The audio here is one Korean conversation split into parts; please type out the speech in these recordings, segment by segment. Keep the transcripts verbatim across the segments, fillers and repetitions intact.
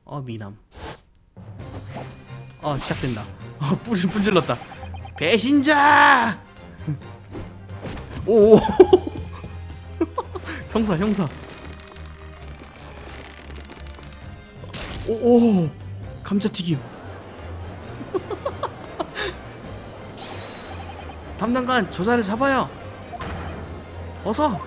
어 미남. 어 시작된다. 어 뿔, 뿔질렀다. 배신자. 오. 형사 형사. 오오 감자튀김. 담당관 저자를 잡아요. 어서.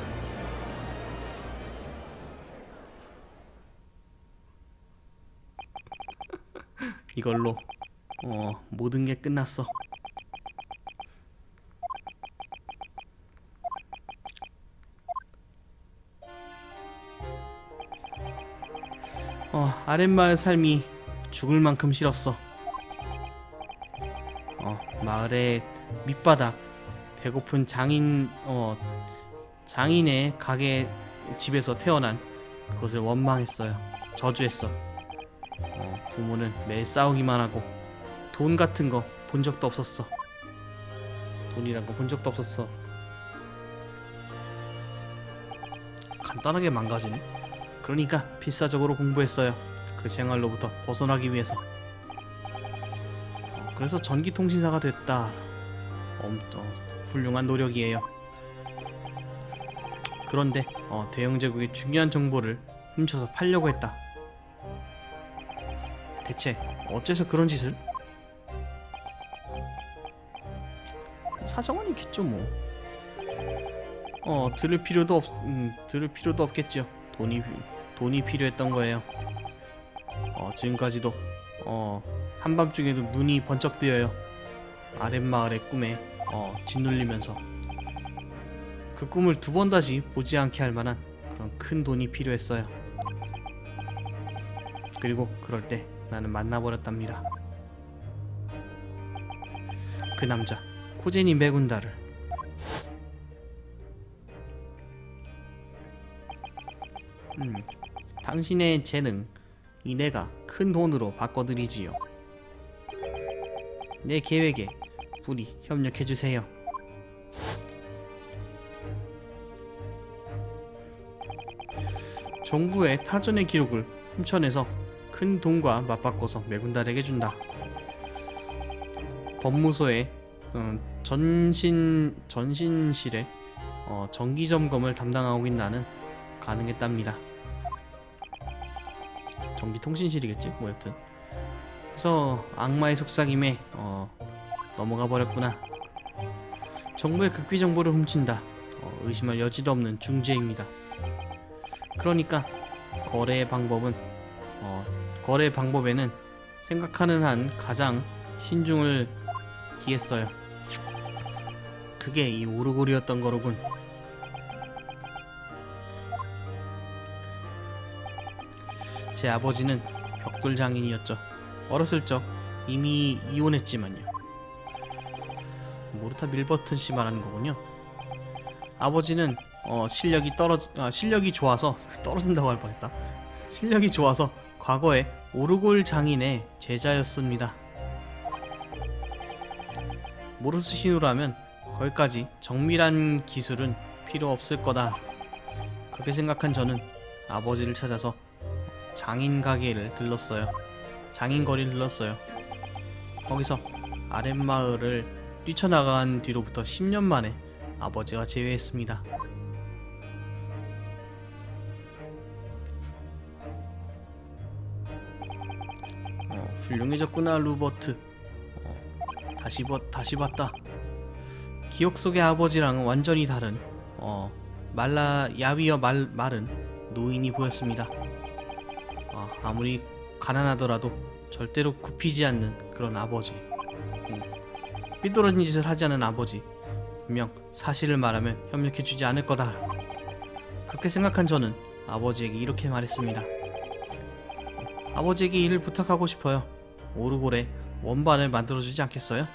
이걸로 어 모든 게 끝났어. 어 아랫마을 삶이 죽을 만큼 싫었어. 어 마을의 밑바닥 배고픈 장인 어 장인의 가게 집에서 태어난 그것을 원망했어요. 저주했어. 어, 부모는 매일 싸우기만 하고 돈 같은 거 본 적도 없었어. 돈이란 거 본 적도 없었어. 간단하게 망가지네. 그러니까 필사적으로 공부했어요. 그 생활로부터 벗어나기 위해서. 어, 그래서 전기통신사가 됐다. 엄, 어, 훌륭한 노력이에요. 그런데 어, 대영제국의 중요한 정보를 훔쳐서 팔려고 했다. 대체 어째서 그런 짓을? 사정은 있겠죠 뭐. 어 들을 필요도 없 음, 들을 필요도 없겠죠. 돈이 돈이 필요했던 거예요. 어 지금까지도 어 한밤중에도 눈이 번쩍 뜨여요. 아랫마을의 꿈에 어 짓눌리면서 그 꿈을 두 번 다시 보지 않게 할 만한 그런 큰 돈이 필요했어요. 그리고 그럴 때 나는 만나버렸답니다. 그 남자 코제니 메군다를. 음, 당신의 재능 이 내가 큰 돈으로 바꿔드리지요. 내 계획에 부디 협력해주세요. 정부의 타전의 기록을 훔쳐내서 큰 돈과 맞바꿔서 메군달에게 준다. 법무소에 음, 전신 전신실에 어, 정기 점검을 담당하고 있는 나는 가능했답니다. 전기통신실이겠지? 뭐 여튼 그래서 악마의 속삭임에 어, 넘어가 버렸구나. 정부의 극비 정보를 훔친다. 어, 의심할 여지도 없는 중죄입니다. 그러니까 거래의 방법은 어, 거래 방법에는 생각하는 한 가장 신중을 기했어요. 그게 이 오르골이었던 거로군. 제 아버지는 벽돌 장인이었죠. 어렸을 적 이미 이혼했지만요. 모르타 밀버튼 씨 말하는 거군요. 아버지는 어, 실력이 떨어 아, 실력이 좋아서 떨어진다고 할 뻔했다. 실력이 좋아서 과거에 오르골 장인의 제자였습니다. 모르스 신우라면 거기까지 정밀한 기술은 필요 없을 거다. 그렇게 생각한 저는 아버지를 찾아서 장인 가게를 들렀어요. 장인 거리를 들렀어요. 거기서 아랫마을을 뛰쳐나간 뒤로부터 십 년 만에 아버지가 재회했습니다. 어, 훌륭해졌구나 루버트. 어, 다시, 버, 다시 봤다. 기억 속의 아버지랑은 완전히 다른 어, 말라 야위어 말, 마른 노인이 보였습니다. 어, 아무리 가난하더라도 절대로 굽히지 않는 그런 아버지. 음, 삐뚤어진 짓을 하지 않은 아버지. 분명 사실을 말하면 협력해주지 않을 거다. 그렇게 생각한 저는 아버지에게 이렇게 말했습니다. 아버지에게 일을 부탁하고 싶어요. 오르골에 원반을 만들어주지 않겠어요?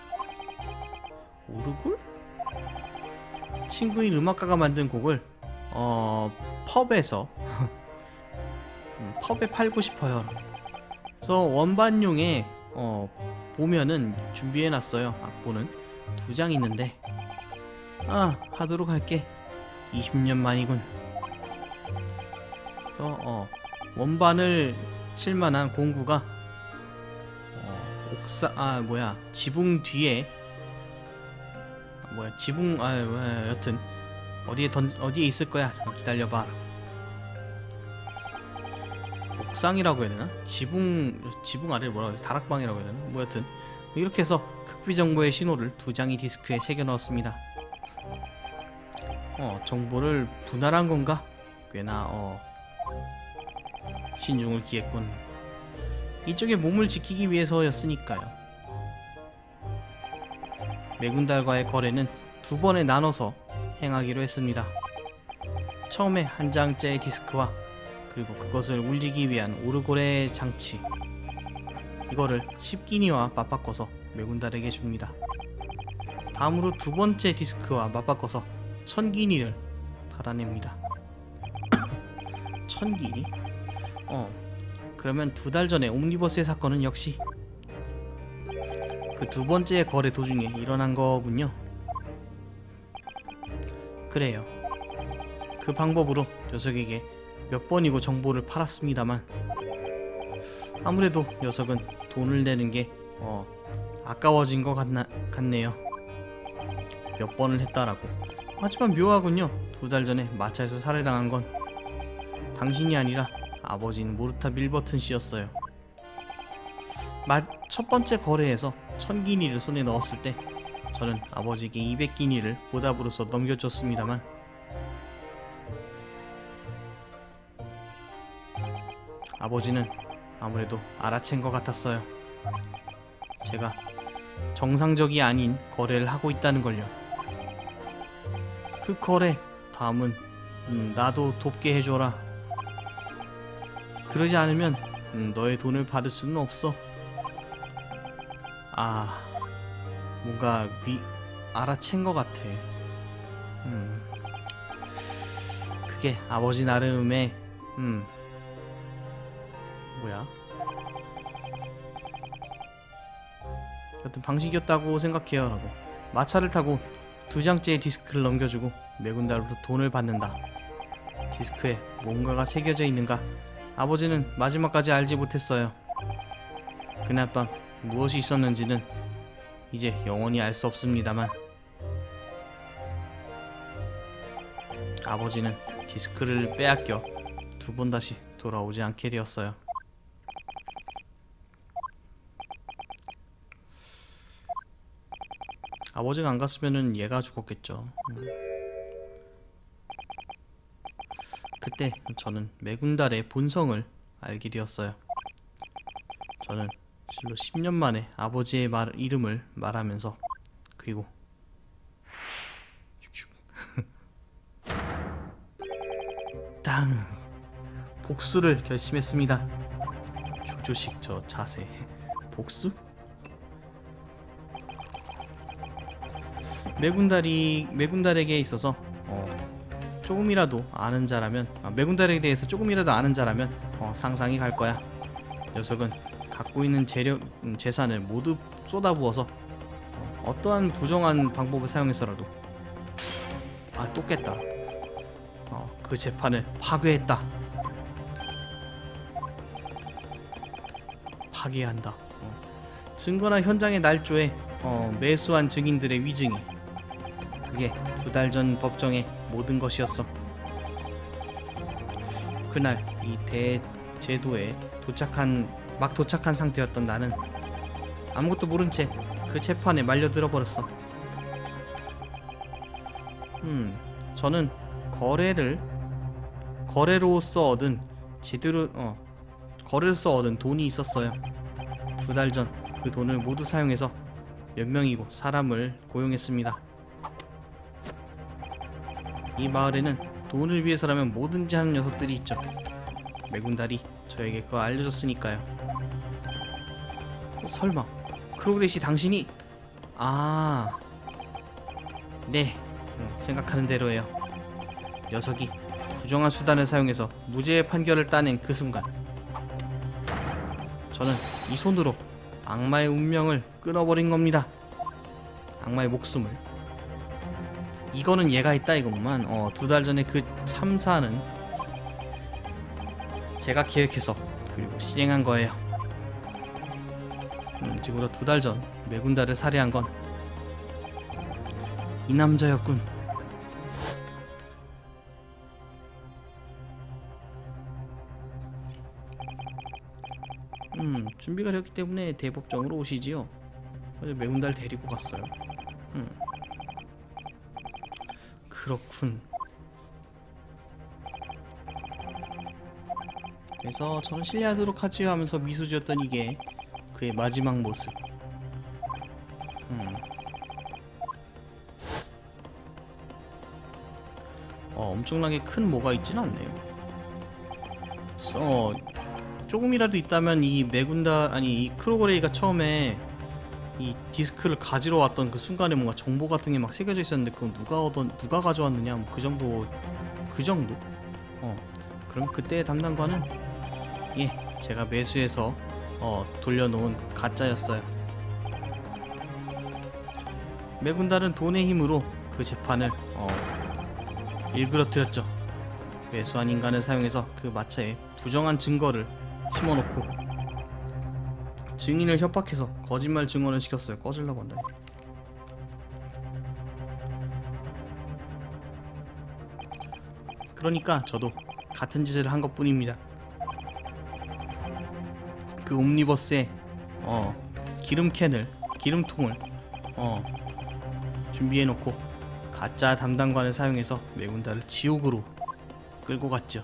오르골? 친구인 음악가가 만든 곡을 어... 펍에서 음, 펍에 팔고 싶어요. 그래서 원반용에 어... 보면은 준비해놨어요. 악보는 두 장 있는데 아 하도록 할게. 이십 년 만이군. 그래서 어, 원반을 칠만한 공구가 어, 옥사 아 뭐야 지붕 뒤에 아, 뭐야 지붕 아 뭐야 여튼 어디에 던 어디에 있을 거야. 잠깐 기다려봐. 옥상이라고 해야 되나? 지붕 지붕 아래 뭐라고 하지? 다락방이라고 해야 되나? 뭐 여튼 이렇게 해서 극비 정보의 신호를 두 장의 디스크에 새겨 넣었습니다. 어 정보를 분할한 건가? 꽤나 어 신중을 기했군. 이쪽에 몸을 지키기 위해서였으니까요. 매군달과의 거래는 두 번에 나눠서 행하기로 했습니다. 처음에 한 장짜의 디스크와 그리고 그것을 울리기 위한 오르골의 장치, 이거를 십 기니와 맞바꿔서 매군달에게 줍니다. 다음으로 두 번째 디스크와 맞바꿔서 천 기니를 받아냅니다. 천 기니? 어 그러면 두 달 전에 옴니버스의 사건은 역시 그 두 번째 거래 도중에 일어난 거군요. 그래요. 그 방법으로 녀석에게 몇 번이고 정보를 팔았습니다만 아무래도 녀석은 돈을 내는 게 어, 아까워진 것 같나, 같네요. 몇 번을 했다라고. 하지만 묘하군요. 두 달 전에 마차에서 살해당한 건 당신이 아니라 아버지인 모르타 밀버튼 씨였어요. 마, 첫 번째 거래에서 천 기니를 손에 넣었을 때 저는 아버지에게 이백 기니를 보답으로서 넘겨줬습니다만 아버지는 아무래도 알아챈 것 같았어요. 제가 정상적이 아닌 거래를 하고 있다는 걸요. 그 거래 다음은 음, 나도 돕게 해줘라. 그러지 않으면 음, 너의 돈을 받을 수는 없어. 아 뭔가 위 알아챈 것 같아. 음 그게 아버지 나름의 음 뭐야 여튼 방식이었다고 생각해요 라고. 마차를 타고 두 장째의 디스크를 넘겨주고 매군달로부터 돈을 받는다. 디스크에 뭔가가 새겨져 있는가 아버지는 마지막까지 알지 못했어요. 그날 밤 무엇이 있었는지는 이제 영원히 알 수 없습니다만 아버지는 디스크를 빼앗겨 두 번 다시 돌아오지 않게 되었어요. 아버지가 안 갔으면은 얘가 죽었겠죠. 음. 그때 저는 매군달의 본성을 알게 되었어요. 저는 실로 십 년 만에 아버지의 말, 이름을 말하면서 그리고 땅 복수를 결심했습니다. 조조식 저 자세 복수? 매군달이 매군달에게 있어서 어, 조금이라도 아는 자라면 아, 매군달에 대해서 조금이라도 아는 자라면 어, 상상이 갈 거야. 녀석은 갖고 있는 재력, 음, 재산을 모두 쏟아부어서 어, 어떠한 부정한 방법을 사용해서라도 아 또 깼다. 어, 그 재판을 파괴했다. 파괴한다. 어. 증거나 현장의 날조에 어, 매수한 증인들의 위증이 그게 두 달 전 법정의 모든 것이었어. 그날 이 대제도에 도착한 막 도착한 상태였던 나는 아무것도 모른 채 그 재판에 말려들어 버렸어. 음, 저는 거래를 거래로서 얻은 제대로 어 거래로서 얻은 돈이 있었어요. 두 달 전 그 돈을 모두 사용해서 몇 명이고 사람을 고용했습니다. 이 마을에는 돈을 위해서라면 뭐든지 하는 녀석들이 있죠. 매군달이 저에게 그거 알려줬으니까요. 서, 설마 크로그레시 당신이 아 네 음, 생각하는 대로예요. 녀석이 부정한 수단을 사용해서 무죄의 판결을 따낸 그 순간 저는 이 손으로 악마의 운명을 끊어버린 겁니다. 악마의 목숨을. 이거는 얘가 있다 이거구만. 어, 두 달 전에 그 참사는 제가 계획해서 그 그리고 실행한 거예요. 음, 지금부터 두 달 전 매군다를 살해한 건 이 남자였군. 음, 준비가 됐기 때문에 대법정으로 오시지요. 어제 매군다를 데리고 갔어요. 음, 그렇군. 그래서 저는 실례하도록 하지요 하면서 미소 지었던 이게 그의 마지막 모습. 음. 어, 엄청나게 큰 뭐가 있지는 않네요. 어, 조금이라도 있다면 이 매군다 아니 이 크로거레이가 처음에 이 디스크를 가지러 왔던 그 순간에 뭔가 정보 같은 게 막 새겨져 있었는데 그건 누가 얻은 누가 가져왔느냐 뭐 그 정도 그 정도. 어, 그럼 그때의 담당관은 예, 제가 매수해서 어, 돌려놓은 그 가짜였어요. 매군달은 돈의 힘으로 그 재판을 어, 일그러뜨렸죠. 매수한 인간을 사용해서 그 마차에 부정한 증거를 심어놓고 증인을 협박해서 거짓말 증언을 시켰어요. 꺼질라고 한다. 그러니까 저도 같은 짓을 한 것뿐입니다. 그 옴니버스에 어, 기름캔을 기름통을 어, 준비해놓고 가짜 담당관을 사용해서 매군다를 지옥으로 끌고 갔죠.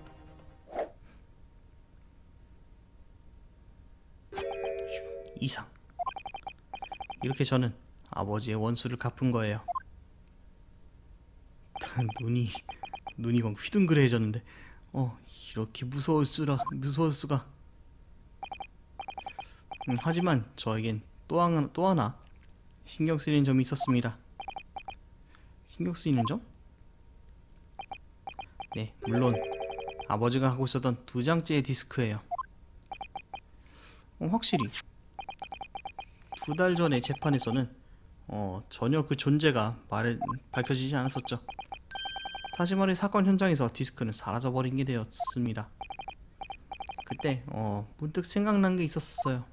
이상. 이렇게 저는 아버지의 원수를 갚은 거예요. 눈이 눈이 막 휘둥그레해졌는데 어 이렇게 무서울 수라 무서울 수가. 음, 하지만 저에겐 또 하나 또 하나 신경 쓰이는 점이 있었습니다. 신경 쓰이는 점? 네, 물론 아버지가 하고 있었던 두 장째의 디스크예요. 어, 확실히 두 달 전의 재판에서는 어, 전혀 그 존재가 말해, 밝혀지지 않았었죠. 다시 말해 사건 현장에서 디스크는 사라져버린 게 되었습니다. 그때 어, 문득 생각난 게 있었어요.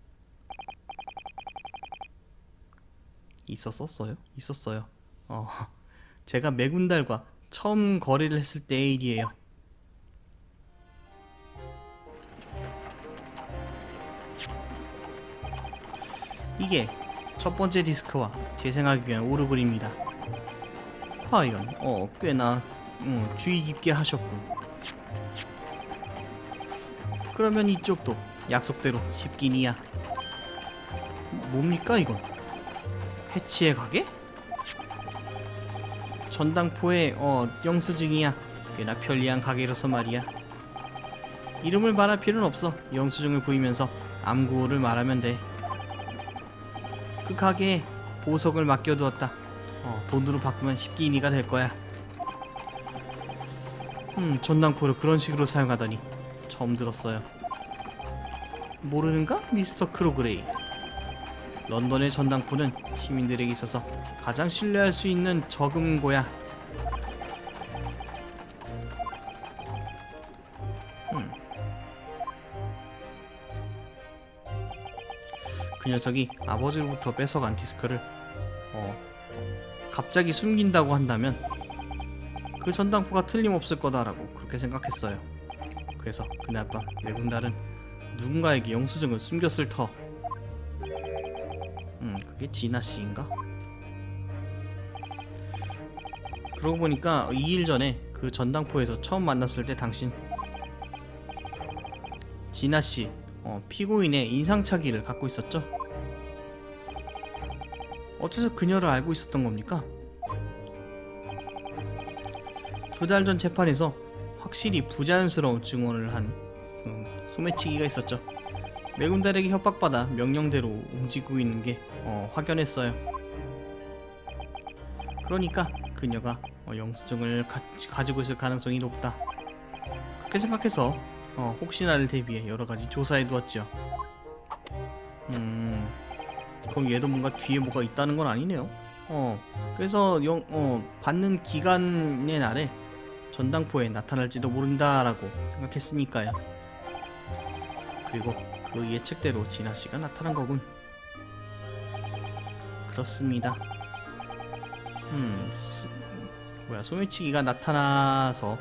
있었었어요? 있었어요. 어, 제가 매군달과 처음 거래를 했을 때의 일이에요. 이게 첫 번째 디스크와 재생하기 위한 오르골입니다. 과연 어 꽤나 음, 주의 깊게 하셨군. 그러면 이쪽도 약속대로 십기니야. 뭡니까 이건? 해치의 가게? 전당포의 어 영수증이야. 꽤나 편리한 가게로서 말이야. 이름을 말할 필요는 없어. 영수증을 보이면서 암구를 말하면 돼. 그 가게에 보석을 맡겨두었다. 어, 돈으로 바꾸면 십기니가 될 거야. 음, 전당포를 그런 식으로 사용하다니 처음 들었어요. 모르는가? 미스터 크로그레이. 런던의 전당포는 시민들에게 있어서 가장 신뢰할 수 있는 저금고야. 음. 그 녀석이 아버지로부터 뺏어간 디스크를 어, 갑자기 숨긴다고 한다면 그 전당포가 틀림없을 거다라고 그렇게 생각했어요. 그래서 그날 밤 매군달은 누군가에게 영수증을 숨겼을 터. 음, 그게 진아씨인가? 그러고 보니까 이 일 전에 그 전당포에서 처음 만났을 때 당신 진아씨 어, 피고인의 인상착의를 갖고 있었죠? 어째서 그녀를 알고 있었던 겁니까? 두 달 전 재판에서 확실히 부자연스러운 증언을 한 음, 소매치기가 있었죠. 매군달에게 협박받아 명령대로 움직이고 있는 게 어, 확연했어요. 그러니까 그녀가 어, 영수증을 가, 가지고 있을 가능성이 높다. 그렇게 생각해서 어, 혹시나를 대비해 여러가지 조사해 두었죠. 음... 그럼 얘도 뭔가 뒤에 뭐가 있다는 건 아니네요. 어... 그래서 영, 어, 받는 기간의 날에 전당포에 나타날지도 모른다라고 생각했으니까요. 그리고 그 예측대로 진아 씨가 나타난 거군. 그렇습니다. 음, 수, 뭐야 소매치기가 나타나서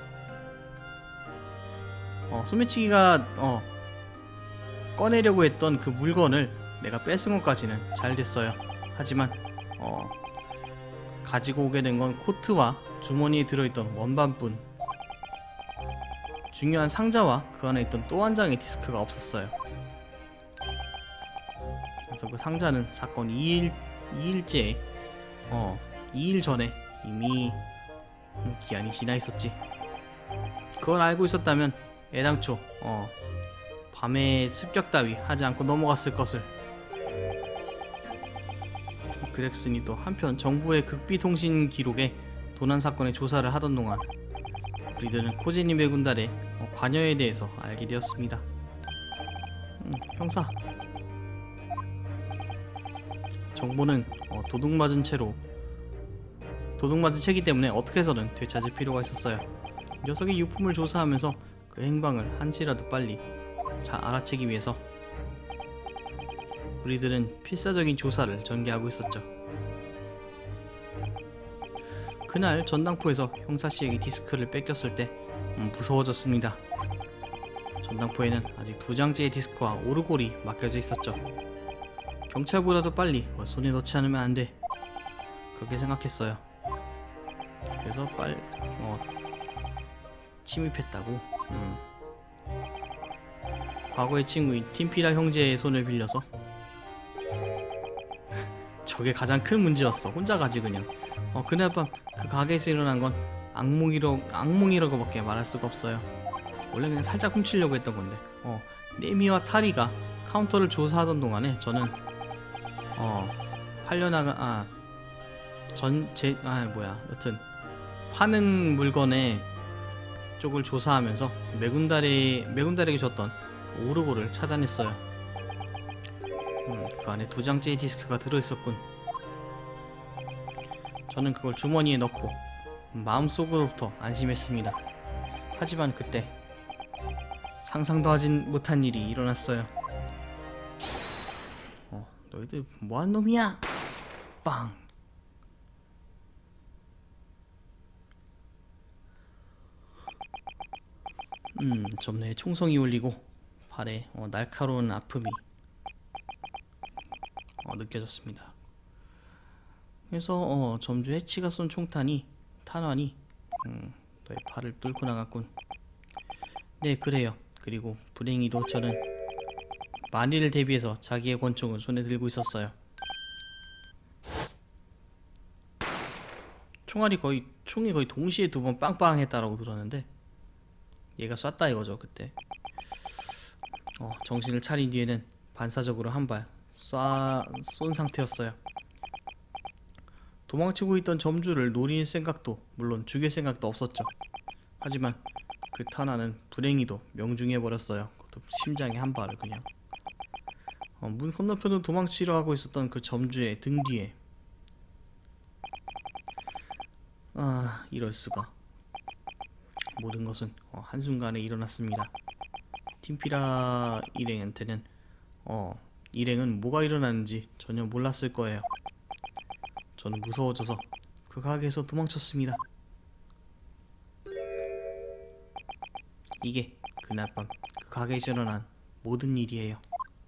어 소매치기가 어 꺼내려고 했던 그 물건을 내가 뺏은 것까지는 잘 됐어요. 하지만 어 가지고 오게 된 건 코트와 주머니에 들어있던 원반뿐. 중요한 상자와 그 안에 있던 또 한 장의 디스크가 없었어요. 그래서 그 상자는 사건 이 일, 이 일째 어 이 일 전에 이미 기한이 지나 있었지. 그걸 알고 있었다면 애당초 어 밤에 습격 따위 하지 않고 넘어갔을 것을. 그렉슨이 또 한편 정부의 극비통신 기록에 도난 사건의 조사를 하던 동안 우리들은 코제니 매군단의 어, 관여에 대해서 알게 되었습니다. 음, 형사, 정보는 어, 도둑맞은 채로 도둑맞은 채기 때문에 어떻게 해서든 되찾을 필요가 있었어요. 녀석의 유품을 조사하면서 그 행방을 한시라도 빨리 잘 알아채기 위해서 우리들은 필사적인 조사를 전개하고 있었죠. 그날 전당포에서 형사씨에게 디스크를 뺏겼을 때 음, 무서워졌습니다. 전당포에는 아직 두 장째의 디스크와 오르골이 맡겨져 있었죠. 경찰보다도 빨리 그걸 손에 넣지 않으면 안 돼. 그렇게 생각했어요. 그래서 빨리 어, 침입했다고. 음. 과거의 친구인 팀피라 형제의 손을 빌려서. 저게 가장 큰 문제였어. 혼자 가지 그냥. 어 그날 밤 그 가게에서 일어난 건 악몽이라, 악몽이라고밖에 말할 수가 없어요. 원래 그냥 살짝 훔치려고 했던 건데 어 네미와 타리가 카운터를 조사하던 동안에 저는 어 팔려나가 아 전 제 아 뭐야 여튼 파는 물건의 쪽을 조사하면서 매군달에 매군달에게 줬던 오르골을 찾아냈어요. 음, 그 안에 두 장째의 디스크가 들어있었군. 저는 그걸 주머니에 넣고 마음속으로부터 안심했습니다. 하지만 그때 상상도 하지 못한 일이 일어났어요. 어, 너희들 뭐한 놈이야? 빵! 음, 점내에 총성이 울리고 발에 어, 날카로운 아픔이 어, 느껴졌습니다. 그래서 어, 점주 해치가 쏜 총탄이 탄환이 음, 너의 팔을 뚫고 나갔군. 네, 그래요. 그리고 불행히도 저는 만일을 대비해서 자기의 권총을 손에 들고 있었어요. 총알이 거의 총이 거의 동시에 두 번 빵빵 했다라고 들었는데 얘가 쐈다 이거죠 그때. 어, 정신을 차린 뒤에는 반사적으로 한 발 쏜 상태였어요. 도망치고 있던 점주를 노릴 생각도 물론 죽일 생각도 없었죠. 하지만 그 탄환은 불행히도 명중해버렸어요. 그것도 심장에 한 발을 그냥. 어, 문 건너편으로 도망치려 하고 있었던 그 점주의 등 뒤에. 아, 이럴수가. 모든 것은 어, 한순간에 일어났습니다. 팀피라 일행한테는 어, 일행은 뭐가 일어났는지 전혀 몰랐을 거예요. 저는 무서워져서 그 가게에서 도망쳤습니다. 이게 그날 밤 그 가게에서 일어난 모든 일이에요.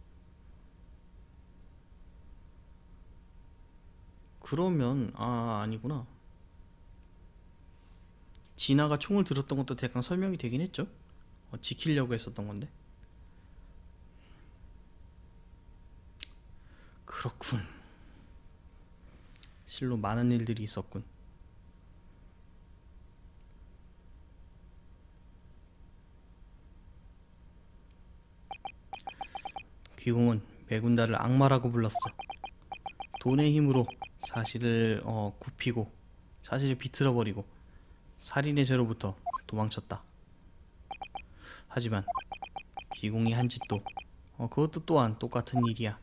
그러면 아 아니구나. 진아가 총을 들었던 것도 대강 설명이 되긴 했죠. 어, 지키려고 했었던 건데. 그렇군. 실로 많은 일들이 있었군. 귀공은 매군달을 악마라고 불렀어. 돈의 힘으로 사실을 어, 굽히고 사실을 비틀어버리고 살인의 죄로부터 도망쳤다. 하지만 귀공이 한 짓도 어, 그것도 또한 똑같은 일이야.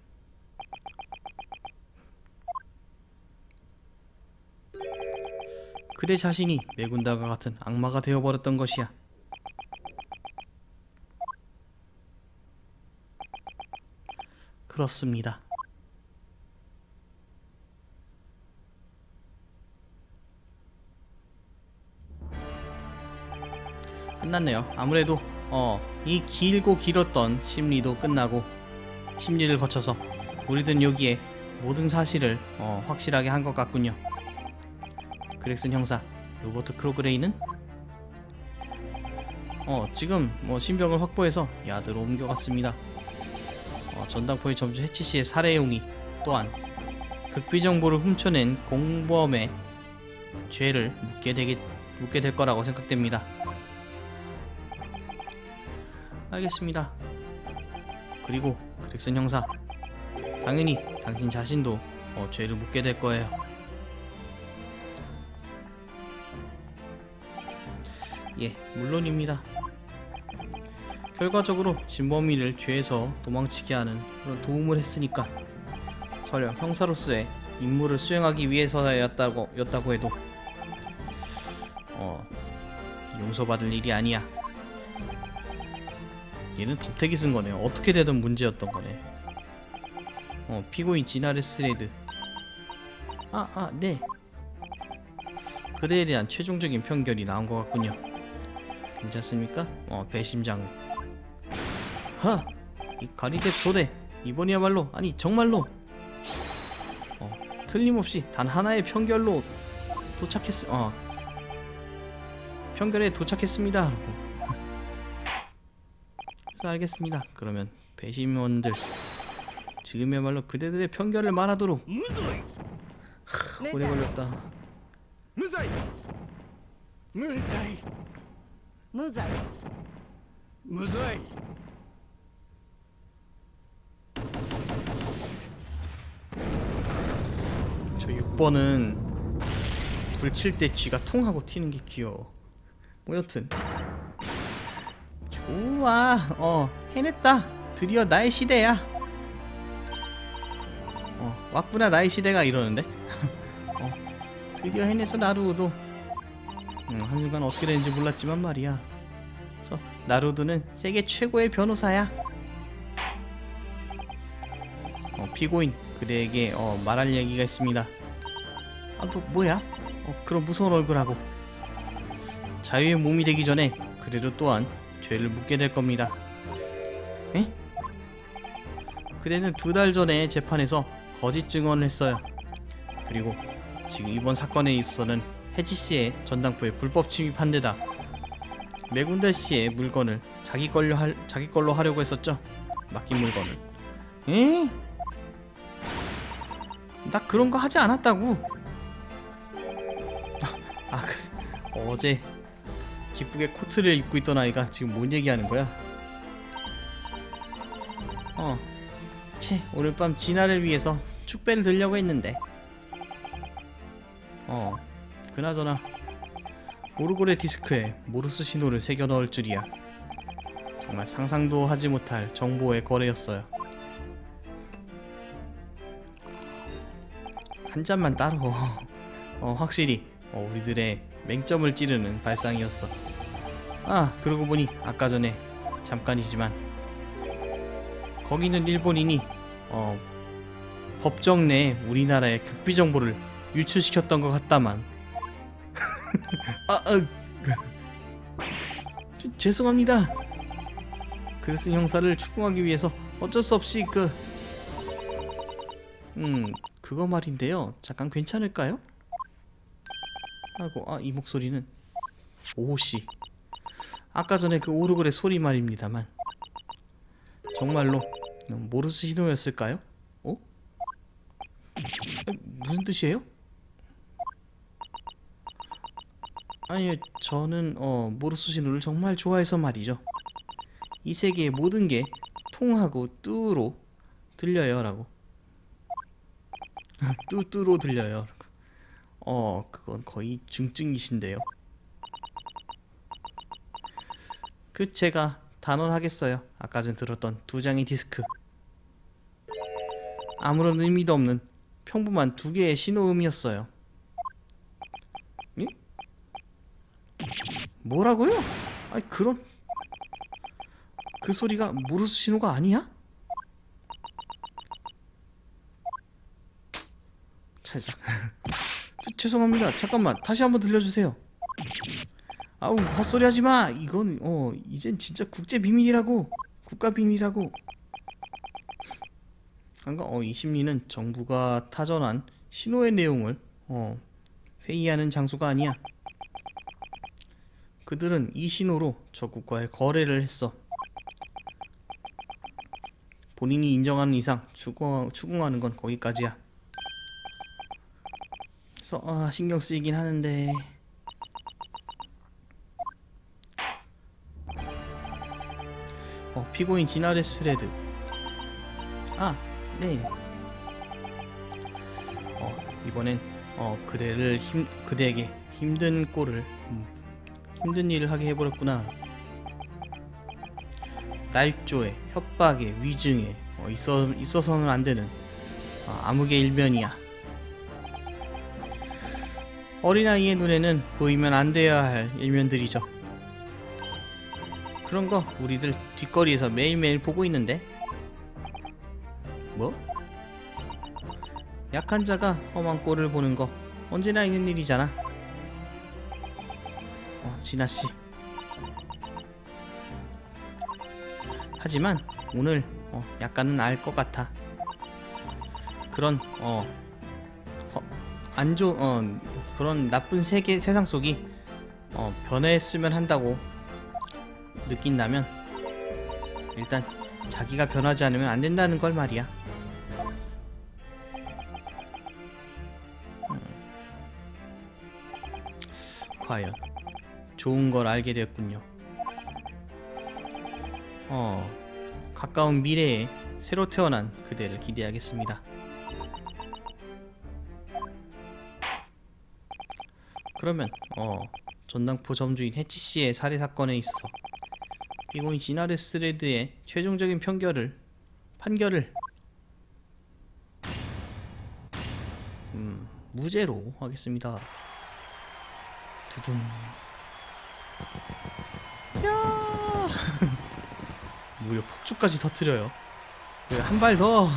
그대 자신이 매군달과 같은 악마가 되어버렸던 것이야. 그렇습니다. 끝났네요. 아무래도 어, 이 길고 길었던 심리도 끝나고 심리를 거쳐서 우리들은 여기에 모든 사실을 어, 확실하게 한 것 같군요. 그렉슨 형사, 로버트 크로그레이는 어, 지금 뭐 신병을 확보해서 야드로 옮겨갔습니다. 어, 전당포의 점주 해치씨의 살해 용의 또한 극비 정보를 훔쳐낸 공범의 죄를 묻게 되게 묻게 될 거라고 생각됩니다. 알겠습니다. 그리고 그렉슨 형사, 당연히 당신 자신도 어, 죄를 묻게 될 거예요. 예, 물론입니다. 결과적으로 진범이를 죄에서 도망치게 하는 그런 도움을 했으니까 설령 형사로서의 임무를 수행하기 위해서였다고 였다고 해도 어, 용서받을 일이 아니야. 얘는 덤태기 쓴 거네요. 어떻게 되든 문제였던 거네. 어, 피고인 지나레스 레드. 아, 아, 네. 그대에 대한 최종적인 편결이 나온 것 같군요. 괜찮습니까? 어, 배심장. 하! 이 가리뎁 소대. 이번이야말로, 아니 정말로 어, 틀림없이 단 하나의 편결로 도착했, 어, 편결에 도착했습니다. 그래서 알겠습니다. 그러면 배심원들, 지금이야말로 그대들의 편결을 말하도록. 하, 오래 걸렸다. 무자이! 무자이! 무자이. 무자이! 저 육 번은 불 칠 때 쥐가 통하고 튀는 게 귀여워. 뭐 여튼 좋아. 어, 해냈다. 드디어 나의 시대야. 어, 왔구나 나의 시대가 이러는데. 어, 드디어 해냈어 나루오도. 음, 한순간 어떻게 되는지 몰랐지만 말이야. 저 나루오는 세계 최고의 변호사야. 어, 피고인 그대에게 어, 말할 얘기가 있습니다. 아, 뭐, 뭐야? 어, 그런 무서운 얼굴하고. 자유의 몸이 되기 전에 그대도 또한 죄를 묻게 될 겁니다. 에? 그대는 두 달 전에 재판에서 거짓 증언을 했어요. 그리고 지금 이번 사건에 있어서는 해지씨의 전당포에 불법 침입한 데다 메군달씨의 물건을 자기 걸로, 할, 자기 걸로 하려고 했었죠. 맡긴 물건을. 에? 나 그런 거 하지 않았다고. 아, 그, 어제 기쁘게 코트를 입고 있던 아이가 지금 뭔 얘기하는 거야? 어, 채, 오늘 밤 진아를 위해서 축배를 들려고 했는데. 어, 그나저나 오르골의 디스크에 모르스 신호를 새겨 넣을 줄이야. 정말 상상도 하지 못할 정보의 거래였어요. 한 잔만 따로. 어, 확실히 어, 우리들의 맹점을 찌르는 발상이었어. 아, 그러고 보니 아까 전에 잠깐이지만 거기는 일본인이 어, 법정 내에 우리나라의 극비 정보를 유출시켰던 것 같다만. 아, 아, 제, 죄송합니다. 그레슨 형사를 추궁하기 위해서 어쩔 수 없이 그 음, 그거 말인데요. 잠깐 괜찮을까요? 하고, 아, 이 목소리는 오호씨. 아까 전에 그 오르골의 소리 말입니다만 정말로 모르스 신호였을까요? 어? 아니, 무슨 뜻이에요? 아니, 저는 어 모르스 신호를 정말 좋아해서 말이죠. 이 세계의 모든 게 통하고 뚜로 들려요 라고. 뚜뚜로 들려요. 어, 그건 거의 중증이신데요. 그 제가 단언하겠어요. 아까 전 들었던 두 장의 디스크, 아무런 의미도 없는 평범한 두 개의 신호음이었어요. 예? 뭐라고요? 아니, 그런 그 소리가 모르스 신호가 아니야? 살짝. 저, 죄송합니다. 잠깐만 다시 한번 들려주세요. 아우 헛소리 하지마. 이건 어 이젠 진짜 국제 비밀이라고. 국가 비밀이라고. 그러니까 어, 이 심리는 정부가 타전한 신호의 내용을 어, 회의하는 장소가 아니야. 그들은 이 신호로 저 국가에 거래를 했어. 본인이 인정하는 이상 추구, 추궁하는 건 거기까지야. 그래서 아, 신경 쓰이긴 하는데 어, 피고인 지나레스 레드. 아, 네. 어, 이번엔 어, 그대를 힘 그대에게 힘든 꼴을 음, 힘든 일을 하게 해버렸구나. 날조에 협박에 위증에 어, 있어 있어서는 안 되는 어, 암흑의 일면이야. 어린아이의 눈에는 보이면 안 돼야 할 일면들이죠. 그런 거 우리들 뒷거리에서 매일매일 보고 있는데. 뭐? 약한 자가 험한 꼴을 보는 거 언제나 있는 일이잖아. 어, 진아씨. 하지만 오늘 어, 약간은 알 것 같아. 그런 어, 어 안좋 어 그런 나쁜 세계 세상 속이 어, 변했으면 한다고 느낀다면 일단 자기가 변하지 않으면 안 된다는 걸 말이야. 음. 과연 좋은 걸 알게 되었군요. 어, 가까운 미래에 새로 태어난 그대를 기대하겠습니다. 그러면 어, 전당포 점주인 해치씨의 살해 사건에 있어서 피고인 지나레스 레드의 최종적인 편결을 판결을 음, 무죄로 하겠습니다. 두둥. 야! 무려 폭주까지 터뜨려요. 왜 한 발 더?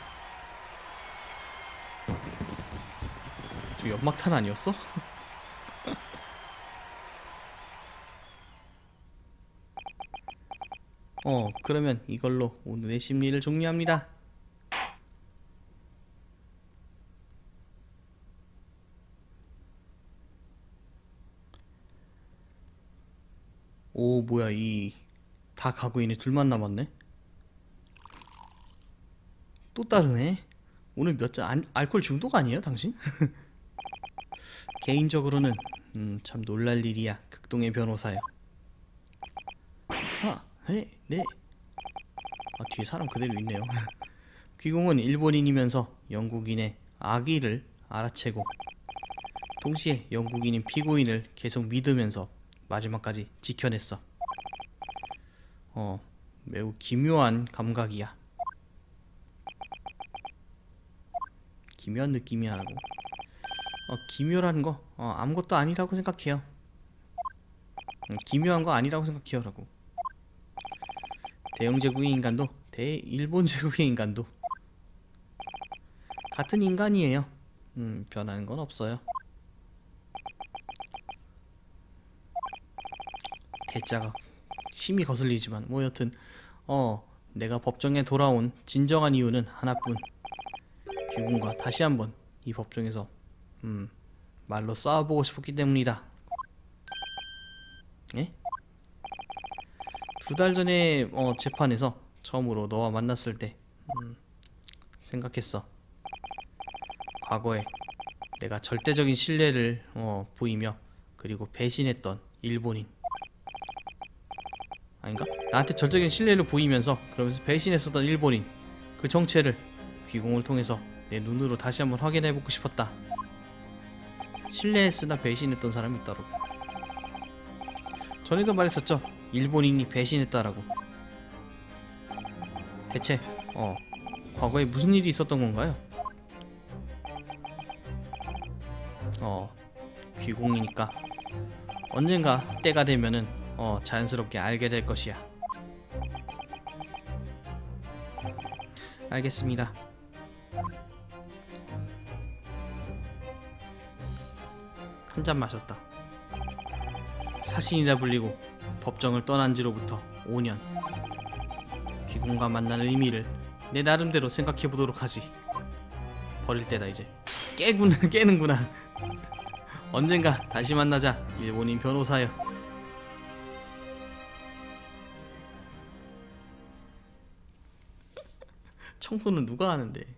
저 연막탄 아니었어? 어, 그러면 이걸로 오늘의 심리를 종료합니다. 오, 뭐야, 이 다 가고 있네. 둘만 남았네. 또 따르네. 오늘 몇 잔 알코올 중독 아니에요, 당신? 개인적으로는 음, 참 놀랄 일이야. 극동의 변호사야. 아, 네, 네. 아, 뒤에 사람 그대로 있네요. 귀공은 일본인이면서 영국인의 악의를 알아채고 동시에 영국인인 피고인을 계속 믿으면서 마지막까지 지켜냈어. 어, 매우 기묘한 감각이야. 기묘한 느낌이야라고. 어, 기묘라는 거 어, 아무것도 아니라고 생각해요. 음, 기묘한 거 아니라고 생각해요라고. 대영 제국의 인간도 대일본 제국의 인간도 같은 인간이에요. 음, 변하는 건 없어요. 대자가 심히 거슬리지만 뭐 여튼 어 내가 법정에 돌아온 진정한 이유는 하나뿐. 귀공과 다시 한번 이 법정에서 음 말로 싸워보고 싶었기 때문이다. 예? 두 달 전에 어, 재판에서 처음으로 너와 만났을 때 음, 생각했어. 과거에 내가 절대적인 신뢰를 어, 보이며 그리고 배신했던 일본인 아닌가? 나한테 절대적인 신뢰를 보이면서 그러면서 배신했었던 일본인 그 정체를 귀공을 통해서 내 눈으로 다시 한번 확인해보고 싶었다. 신뢰했으나 배신했던 사람이 있다고. 전에도 말했었죠. 일본인이 배신했다라고. 대체 어 과거에 무슨 일이 있었던 건가요? 어 귀공이니까 언젠가 때가 되면은 어 자연스럽게 알게 될 것이야. 알겠습니다. 한 잔 마셨다. 사신이라 불리고 법정을 떠난 지로부터 오 년. 귀공과 만나는 의미를 내 나름대로 생각해 보도록 하지. 버릴 때다 이제. 깨구나 깨는구나. 언젠가 다시 만나자 일본인 변호사여. 청소는 누가 하는데?